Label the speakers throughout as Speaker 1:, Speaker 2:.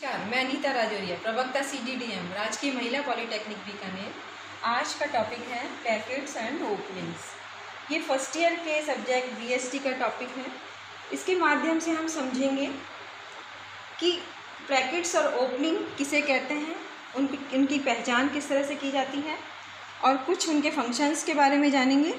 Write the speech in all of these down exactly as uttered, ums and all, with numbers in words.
Speaker 1: नमस्कार, मैं अनीता राजौरिया, प्रवक्ता सी डी डी एम राजकीय महिला पॉलिटेक्निक बीकानेर। आज का टॉपिक है प्लैकेट्स एंड ओपनिंग्स। ये फर्स्ट ईयर के सब्जेक्ट बी एस टी का टॉपिक है। इसके माध्यम से हम समझेंगे कि प्लैकेट्स और ओपनिंग किसे कहते हैं, उनकी उनकी पहचान किस तरह से की जाती है और कुछ उनके फंक्शंस के बारे में जानेंगे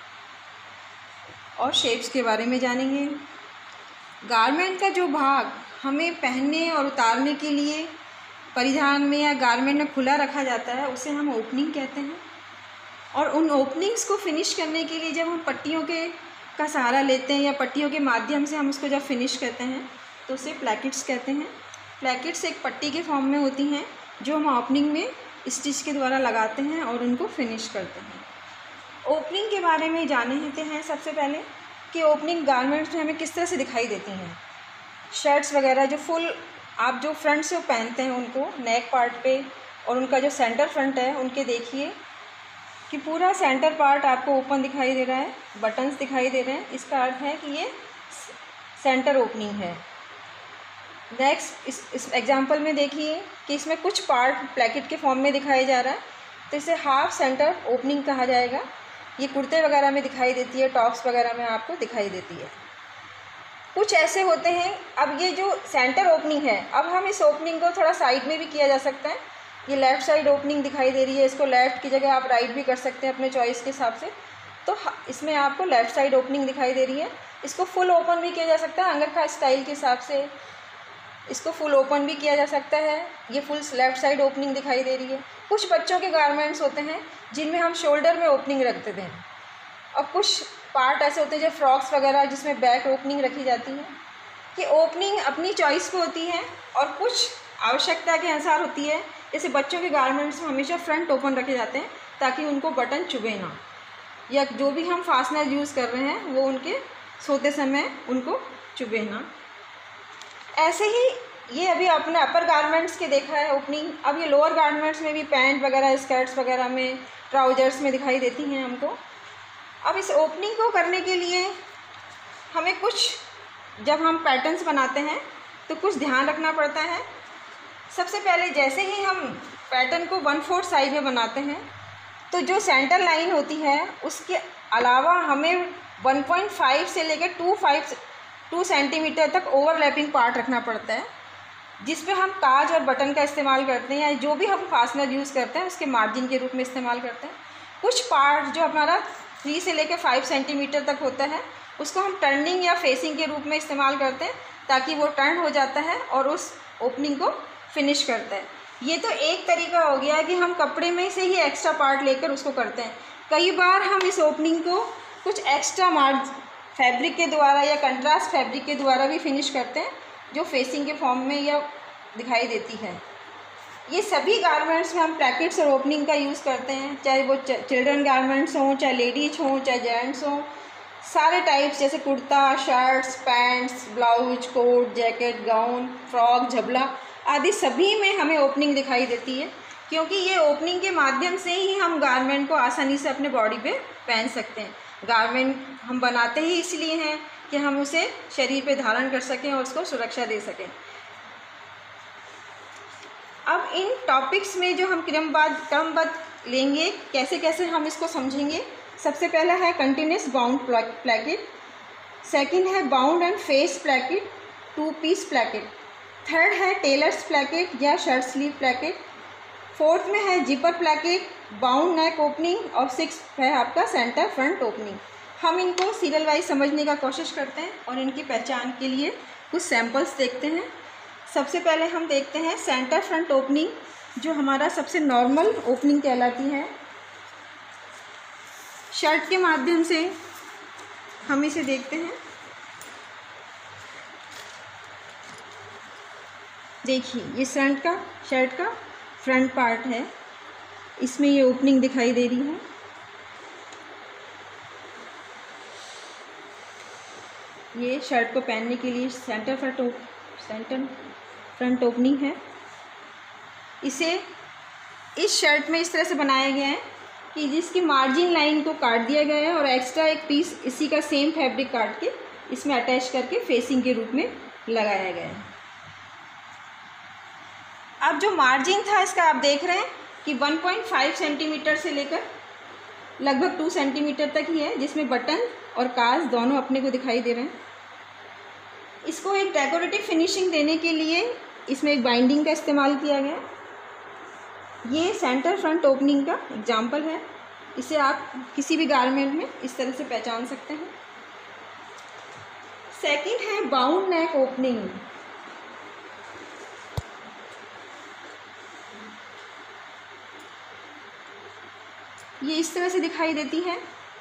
Speaker 1: और शेप्स के बारे में जानेंगे। गारमेंट का जो भाग हमें पहनने और उतारने के लिए परिधान में या गारमेंट में खुला रखा जाता है उसे हम ओपनिंग कहते हैं। और उन ओपनिंग्स को फिनिश करने के लिए जब हम पट्टियों के का सहारा लेते हैं या पट्टियों के माध्यम से हम उसको जब फिनिश करते हैं तो उसे प्लैकेट्स कहते हैं। प्लैकेट्स एक पट्टी के फॉर्म में होती हैं जो हम ओपनिंग में स्टिच के द्वारा लगाते हैं और उनको फिनिश करते हैं। ओपनिंग के बारे में जानते हैं सबसे पहले कि ओपनिंग गारमेंट्स में हमें किस तरह से दिखाई देती हैं। शर्ट्स वगैरह जो फुल आप जो फ्रंट से पहनते हैं उनको नेक पार्ट पे और उनका जो सेंटर फ्रंट है उनके देखिए कि पूरा सेंटर पार्ट आपको ओपन दिखाई दे रहा है, बटन्स दिखाई दे रहे हैं। इसका अर्थ है कि ये सेंटर ओपनिंग है। नेक्स्ट इस इस एग्जांपल में देखिए कि इसमें कुछ पार्ट प्लैकेट के फॉर्म में दिखाया जा रहा है तो इसे हाफ सेंटर ओपनिंग कहा जाएगा। ये कुर्ते वगैरह में दिखाई देती है, टॉप्स वगैरह में आपको दिखाई देती है। कुछ ऐसे होते हैं, अब ये जो सेंटर ओपनिंग है, अब हम इस ओपनिंग को थोड़ा साइड में भी किया जा सकता है। ये लेफ़्ट साइड ओपनिंग दिखाई दे रही है, इसको लेफ़्ट की जगह आप राइट भी कर सकते हैं अपने चॉइस के हिसाब से। तो इसमें आपको लेफ़्ट साइड ओपनिंग दिखाई दे रही है। इसको फुल ओपन भी किया जा सकता है, अंगरखा स्टाइल के हिसाब से इसको फुल ओपन भी किया जा सकता है। ये फुल लेफ़्ट साइड ओपनिंग दिखाई दे रही है। कुछ बच्चों के गारमेंट्स होते हैं जिनमें हम शोल्डर में ओपनिंग रख देते हैं और कुछ पार्ट ऐसे होते हैं जो फ्रॉक्स वगैरह जिसमें बैक ओपनिंग रखी जाती है। कि ओपनिंग अपनी चॉइस को होती है और कुछ आवश्यकता के अनुसार होती है। जैसे बच्चों के गारमेंट्स में हमेशा फ्रंट ओपन रखे जाते हैं ताकि उनको बटन चुभे ना, या जो भी हम फास्टनर यूज़ कर रहे हैं वो उनके सोते समय उनको चुभे ना। ऐसे ही ये अभी अपने अपर गारमेंट्स के देखा है ओपनिंग। अब ये लोअर गारमेंट्स में भी पैंट वगैरह, स्कर्ट्स वगैरह में, ट्राउजर्स में दिखाई देती हैं हमको। अब इस ओपनिंग को करने के लिए हमें कुछ, जब हम पैटर्न्स बनाते हैं तो कुछ ध्यान रखना पड़ता है। सबसे पहले जैसे ही हम पैटर्न को वन फोर्थ साइज में बनाते हैं तो जो सेंटर लाइन होती है उसके अलावा हमें वन पॉइंट फाइव से लेकर टू फाइव टू सेंटीमीटर तक ओवरलैपिंग पार्ट रखना पड़ता है, जिस पे हम काज और बटन का इस्तेमाल करते हैं या जो भी हम फास्टनर यूज़ करते हैं उसके मार्जिन के रूप में इस्तेमाल करते हैं। कुछ पार्ट जो हमारा थ्री से लेकर फाइव सेंटीमीटर तक होता है उसको हम टर्निंग या फेसिंग के रूप में इस्तेमाल करते हैं ताकि वो टर्न हो जाता है और उस ओपनिंग को फिनिश करता है। ये तो एक तरीका हो गया कि हम कपड़े में से ही एक्स्ट्रा पार्ट लेकर उसको करते हैं। कई बार हम इस ओपनिंग को कुछ एक्स्ट्रा मार्ज फैब्रिक के द्वारा या कंट्रास्ट फैब्रिक के द्वारा भी फिनिश करते हैं जो फेसिंग के फॉर्म में या दिखाई देती है। ये सभी गारमेंट्स में हम प्लैकेट्स और ओपनिंग का यूज़ करते हैं, चाहे वो चिल्ड्रन गारमेंट्स हों, चाहे लेडीज हों, चाहे जेंट्स हों। सारे टाइप्स जैसे kurta, shirts, pants, blouse, coat, jacket, gown, frock, झबला आदि सभी में हमें ओपनिंग दिखाई देती है, क्योंकि ये ओपनिंग के माध्यम से ही हम गारमेंट को आसानी से अपने बॉडी पे पहन सकते हैं। गारमेंट हम बनाते ही इसलिए हैं कि हम उसे शरीर पे धारण कर सकें और उसको सुरक्षा दे सकें। अब इन टॉपिक्स में जो हम क्रमबद्ध क्रमबद्ध लेंगे, कैसे कैसे हम इसको समझेंगे। सबसे पहला है कंटिन्यूस बाउंड प्लैकेट, सेकंड है bound and face placket, two piece placket, third है टेलर्स प्लैकेट या शर्ट स्लीव प्लैकेट, फोर्थ में है zipper placket, bound neck opening और सिक्स है आपका सेंटर फ्रंट ओपनिंग। हम इनको सीरियल वाइज समझने का कोशिश करते हैं और इनकी पहचान के लिए कुछ सैम्पल्स देखते हैं। सबसे पहले हम देखते हैं सेंटर फ्रंट ओपनिंग, जो हमारा सबसे नॉर्मल ओपनिंग कहलाती है। शर्ट के माध्यम से हम इसे देखते हैं। देखिए ये फ्रंट का शर्ट का फ्रंट पार्ट है, इसमें ये ओपनिंग दिखाई दे रही है। ये शर्ट को पहनने के लिए centre front centre front opening है। इसे इस शर्ट में इस तरह से बनाया गया है कि जिसकी मार्जिन लाइन को काट दिया गया है और एक्स्ट्रा एक पीस इसी का सेम फैब्रिक काट के इसमें अटैच करके फेसिंग के रूप में लगाया गया है। अब जो मार्जिन था इसका आप देख रहे हैं कि वन पॉइंट फाइव सेंटीमीटर से लेकर लगभग टू सेंटीमीटर तक ही है, जिसमें बटन और काज दोनों अपने को दिखाई दे रहे हैं। इसको एक डेकोरेटिव फिनिशिंग देने के लिए इसमें एक बाइंडिंग का इस्तेमाल किया गया। ये सेंटर फ्रंट ओपनिंग का एग्जाम्पल है। इसे आप किसी भी गारमेंट में इस तरह से पहचान सकते हैं। सेकंड है बाउंड नेक ओपनिंग। ये इस तरह से दिखाई देती है।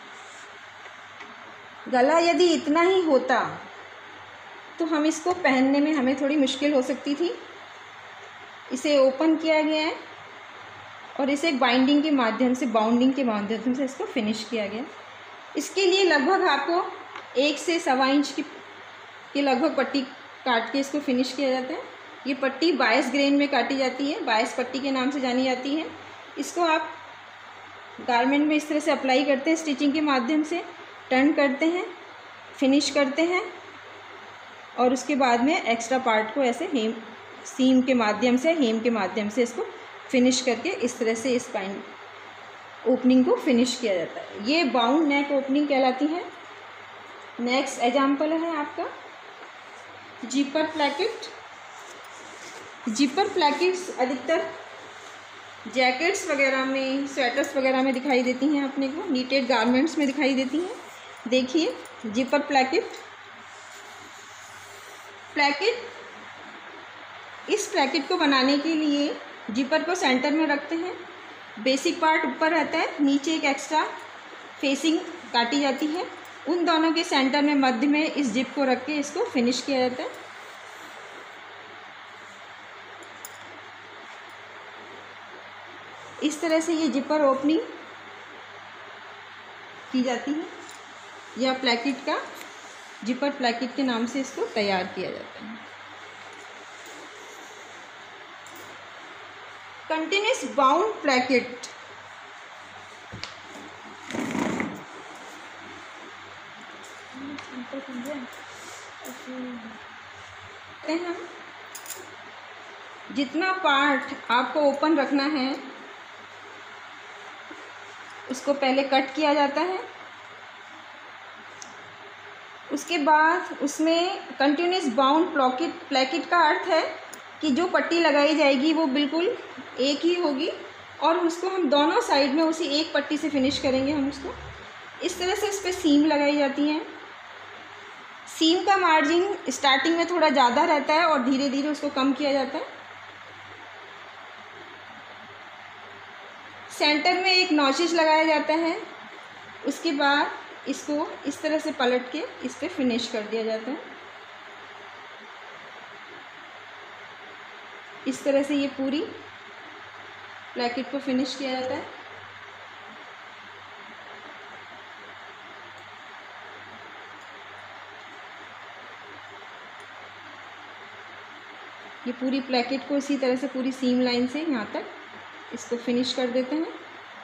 Speaker 1: गला यदि इतना ही होता तो हम इसको पहनने में हमें थोड़ी मुश्किल हो सकती थी। इसे ओपन किया गया है और इसे बाइंडिंग के माध्यम से, बाउंडिंग के माध्यम से इसको फिनिश किया गया। इसके लिए लगभग आपको एक से सवा इंच की के लगभग पट्टी काट के इसको फिनिश किया जाता है। ये पट्टी बाईस ग्रेन में काटी जाती है, बाईस पट्टी के नाम से जानी जाती है। इसको आप गारमेंट में इस तरह से अप्लाई करते हैं, स्टिचिंग के माध्यम से टर्न करते हैं, फिनिश करते हैं और उसके बाद में एक्स्ट्रा पार्ट को ऐसे हेम सीम के माध्यम से, हेम के माध्यम से इसको फिनिश करके इस तरह से इस बाइंड ओपनिंग को फिनिश किया जाता है। ये बाउंड नेक ओपनिंग कहलाती है। नेक्स्ट एग्जाम्पल है आपका जिपर प्लैकेट। जिपर प्लैकेट्स अधिकतर जैकेट्स वगैरह में, स्वेटर्स वगैरह में दिखाई देती हैं अपने को, नीटेड गारमेंट्स में दिखाई देती हैं। देखिए जिपर प्लैकेट। प्लैकेट इस प्लैकेट को बनाने के लिए जिपर को सेंटर में रखते हैं। बेसिक पार्ट ऊपर रहता है, नीचे एक एक्स्ट्रा फेसिंग काटी जाती है। उन दोनों के सेंटर में मध्य में इस जिप को रख के इसको फिनिश किया जाता है। इस तरह से ये जिपर ओपनिंग की जाती है या प्लैकेट का जिपर प्लैकेट के नाम से इसको तैयार किया जाता है। Continuous bound placket. हम जितना पार्ट आपको ओपन रखना है उसको पहले कट किया जाता है। उसके बाद उसमें कंटिन्यूस बाउंड प्लॉकेट प्लैकेट का अर्थ है कि जो पट्टी लगाई जाएगी वो बिल्कुल एक ही होगी और उसको हम दोनों साइड में उसी एक पट्टी से फिनिश करेंगे। हम उसको इस तरह से इस पर सीम लगाई जाती हैं। सीम का मार्जिन स्टार्टिंग में थोड़ा ज़्यादा रहता है और धीरे धीरे उसको कम किया जाता है। सेंटर में एक नॉचिज लगाया जाता है। उसके बाद इसको इस तरह से पलट के इस पर फिनिश कर दिया जाता है। इस तरह से ये पूरी प्लैकेट को फिनिश किया जाता है। ये पूरी प्लैकेट को इसी तरह से पूरी सीम लाइन से यहाँ तक इसको फिनिश कर देते हैं।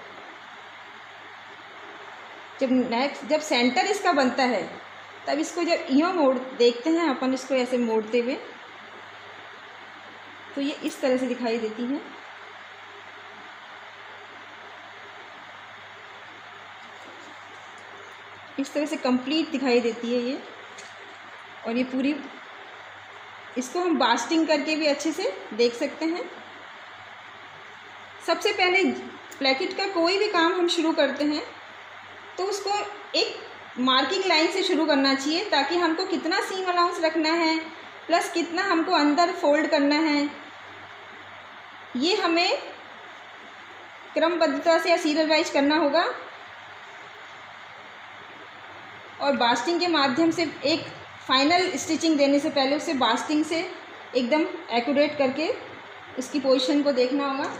Speaker 1: जब नेक्स्ट जब सेंटर इसका बनता है तब इसको जब यूँ मोड़ देखते हैं अपन, इसको ऐसे मोड़ते हुए, तो ये इस तरह से दिखाई देती है। इस तरह से कंप्लीट दिखाई देती है ये। और ये पूरी, इसको हम बास्टिंग करके भी अच्छे से देख सकते हैं। सबसे पहले प्लैकेट का कोई भी काम हम शुरू करते हैं तो उसको एक मार्किंग लाइन से शुरू करना चाहिए, ताकि हमको कितना सीम अलाउंस रखना है प्लस कितना हमको अंदर फोल्ड करना है, ये हमें क्रमबद्धता से या सीरियल वाइज करना होगा। और बास्टिंग के माध्यम से एक फाइनल स्टिचिंग देने से पहले उसे बास्टिंग से एकदम एक्यूरेट करके उसकी पोजीशन को देखना होगा।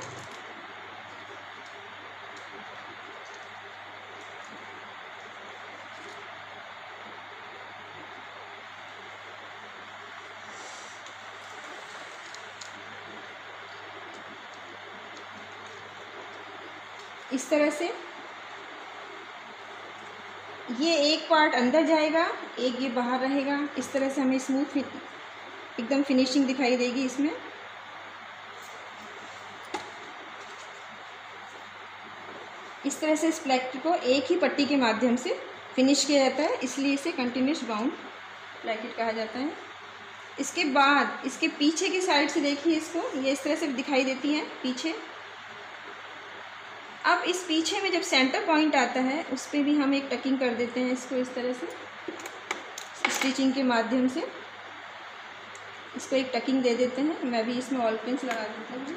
Speaker 1: इस तरह से ये एक पार्ट अंदर जाएगा, एक ये बाहर रहेगा। इस तरह से हमें स्मूथ एकदम फिनिशिंग दिखाई देगी इसमें। इस तरह से इस प्लेकेट को एक ही पट्टी के माध्यम से फिनिश किया जाता है, इसलिए इसे कंटिन्यूस बाउंड प्लेकेट कहा जाता है। इसके बाद इसके पीछे की साइड से देखिए, इसको ये इस तरह से दिखाई देती है पीछे। अब इस पीछे में जब सेंटर पॉइंट आता है उस पर भी हम एक टकिंग कर देते हैं, इसको इस तरह से स्टिचिंग के माध्यम से इसको एक टकिंग दे देते हैं। मैं भी इसमें ऑल पिन्स लगा देती हूँ।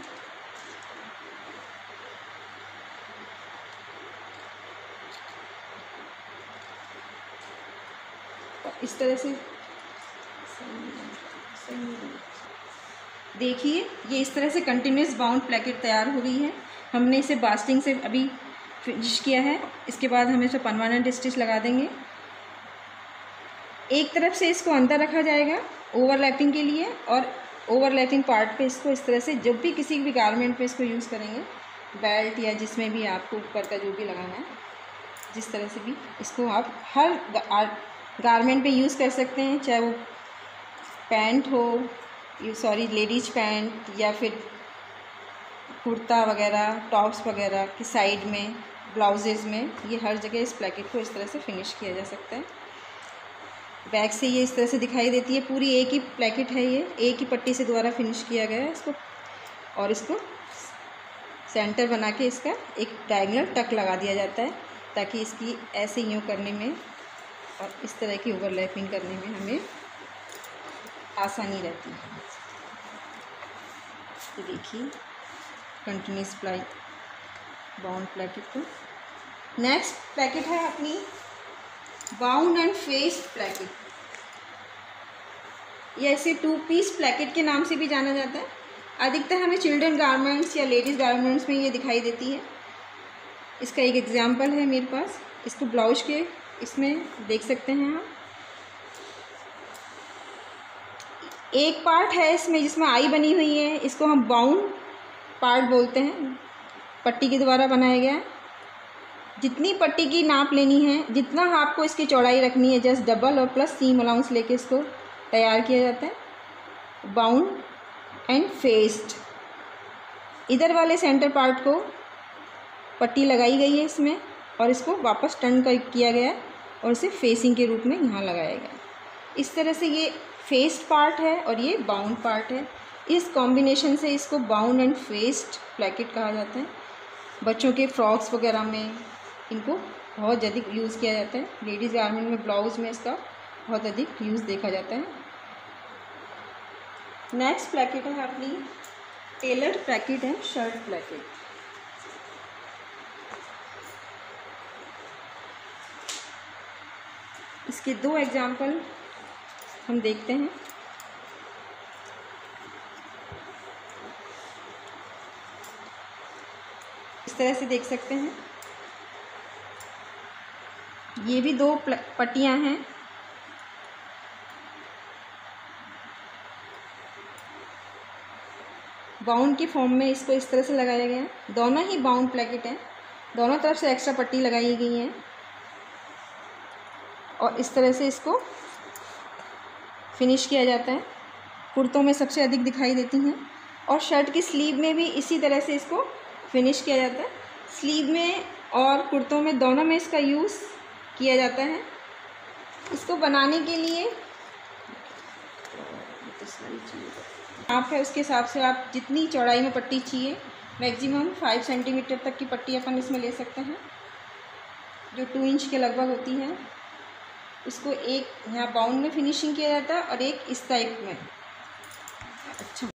Speaker 1: इस तरह से देखिए, ये इस तरह से कंटिन्यूस बाउंड प्लेकेट तैयार हो गई है। हमने इसे बास्टिंग से अभी फिनिश किया है। इसके बाद हम इसे परमानेंट स्टिच लगा देंगे। एक तरफ से इसको अंदर रखा जाएगा ओवरलैपिंग के लिए, और ओवरलैपिंग पार्ट पे इसको इस तरह से जब भी किसी भी गारमेंट पे इसको यूज़ करेंगे, बेल्ट या जिसमें भी आपको ऊपर का जो भी लगाना है, जिस तरह से भी इसको आप हर गारमेंट पे यूज़ कर सकते हैं, चाहे वो पैंट हो, सॉरी लेडीज पैंट, या फिर कुर्ता वगैरह, टॉप्स वगैरह की साइड में, ब्लाउजेज़ में, ये हर जगह इस प्लेकेट को इस तरह से फिनिश किया जा सकता है। बैक से ये इस तरह से दिखाई देती है, पूरी एक ही प्लेकेट है, ये एक ही पट्टी से द्वारा फिनिश किया गया है इसको। और इसको सेंटर बना के इसका एक डायगोनल टक लगा दिया जाता है, ताकि इसकी ऐसे यूँ करने में और इस तरह की ओवरलैपिंग करने में हमें आसानी रहती है। तो देखिए कंटिन्यूस प्लाई बाउंड प्लेकेट को। नेक्स्ट प्लेकेट है अपनी बाउंड एंड फेस्ड प्लेकेट। ये ऐसे टू पीस प्लेकेट के नाम से भी जाना जाता है। अधिकतर हमें चिल्ड्रन गारमेंट्स या लेडीज़ गारमेंट्स में ये दिखाई देती है। इसका एक एग्जांपल है मेरे पास, इसको ब्लाउज के इसमें देख सकते हैं आप। एक पार्ट है इसमें जिसमें आई बनी हुई है, इसको हम बाउंड पार्ट बोलते हैं, पट्टी के द्वारा बनाया गया है। जितनी पट्टी की नाप लेनी है, जितना आपको इसकी चौड़ाई रखनी है, जस्ट डबल और प्लस सीम अलाउंस लेके इसको तैयार किया जाता है। बाउंड एंड फेस्ड, इधर वाले सेंटर पार्ट को पट्टी लगाई गई है इसमें, और इसको वापस टर्न कर किया गया है और इसे फेसिंग के रूप में यहाँ लगाया गया है। इस तरह से ये फेस्ड पार्ट है और ये बाउंड पार्ट है। इस कॉम्बिनेशन से इसको बाउंड एंड फेस्ड प्लेकेट कहा जाता है। बच्चों के फ्रॉक्स वगैरह में इनको बहुत अधिक यूज़ किया जाता है। लेडीज़ गारमेंट में, ब्लाउज में इसका बहुत अधिक यूज़ देखा जाता है। नेक्स्ट प्लेकेट है अपनी टेलर्ड प्लेकेट है, शर्ट प्लेकेट। इसके दो एग्जाम्पल हम देखते हैं। इस तरह से देख सकते हैं, ये भी दो पट्टियां हैं। बाउंड की फॉर्म में इसको इस तरह से लगाया गया है। दोनों ही बाउंड प्लेकेट हैं, दोनों तरफ से एक्स्ट्रा पट्टी लगाई गई है और इस तरह से इसको फिनिश किया जाता है। कुर्तों में सबसे अधिक दिखाई देती हैं, और शर्ट की स्लीव में भी इसी तरह से इसको फिनिश किया जाता है। स्लीव में और कुर्तों में दोनों में इसका यूज़ किया जाता है। इसको बनाने के लिए आप है उसके हिसाब से आप जितनी चौड़ाई में पट्टी चाहिए, मैक्सिमम फाइव सेंटीमीटर तक की पट्टी अपन इसमें ले सकते हैं, जो टू इंच के लगभग होती है। इसको एक यहाँ बाउंड में फिनिशिंग किया जाता है और एक इस टाइप में। अच्छा,